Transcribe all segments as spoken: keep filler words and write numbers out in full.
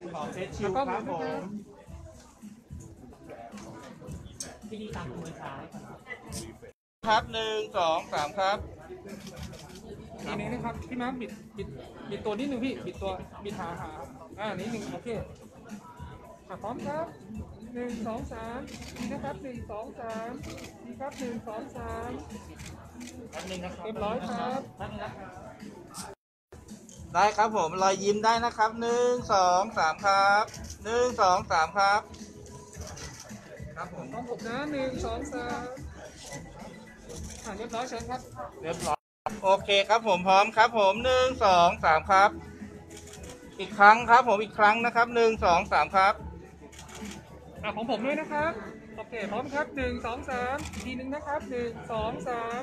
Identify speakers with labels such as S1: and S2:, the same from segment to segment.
S1: ขอเฟซชิลครับผมที่นี่ตามมือซ้ายครับหนึ่งสองสามครับ
S2: ทีนี้นะครับพี่ม้าบิดบิดบิดตัวนิดนึงพี่บิดตัวบิดหาหาอ่านิดนึงโอเคพร้อมครับหนึ่งสองสามดีนะครับหนึ่งสองสามดีครับหนึ่งสองสามเรียบร้อยครับ
S1: ได้ครับผมรอยยิ้มได้นะครับหนึ่งสองสามครับหนึ่งสองสามครับครับผม
S2: พร้อมผมนะหนึ่งสองสามอ่าเรียบร้อยเชิญครับ
S1: เรียบร้อยโอเคครับผมพร้อมครับผมหนึ่งสองสามครับอีกครั้งครับผมอีกครั้งนะครับหนึ่งสองสามครับ
S2: อ่าของผมด้วยนะครับโอเคพร้อมครับหนึ่งสองสามทีหนึ่งนะครับหนึ่งสองสาม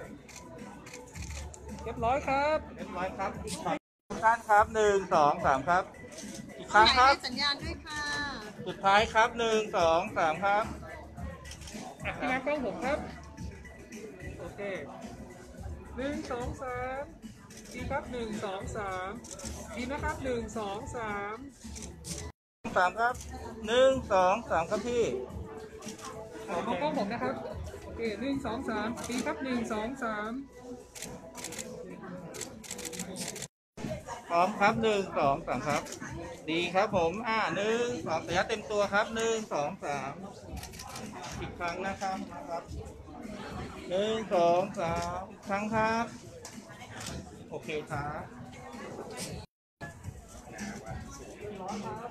S2: เรียบร้อยครับ
S1: เรียบร้อยครับอีกครั้งทุกท่านครับหนึ่งสองสามครับอีกครั้งครับ
S3: สัญญาณด้วยค่ะ
S1: สุดท้ายครับหนึ่งสองสามครับ
S2: อ่ะพี่นักกล้องผมครับโอเคหนึ่งสองสามดีครับหนึ่งสองสามดีนะครับหนึ่งสองสาม
S1: สามครับหนึ่งสองสามครับพี่
S2: ขอมากล้องผมนะครับโอเคหนึ่งสองสามดีครับหนึ่งสองสาม
S1: พร้อมครับหนึ่งสองสามครับดีครับผมอ่าหนึ่งสองสัญญาเต็มตัวครับหนึ่งสองสามอีกครั้งนะครับครับหนึ่งสองสามอีกครั้งครับโอเคครับ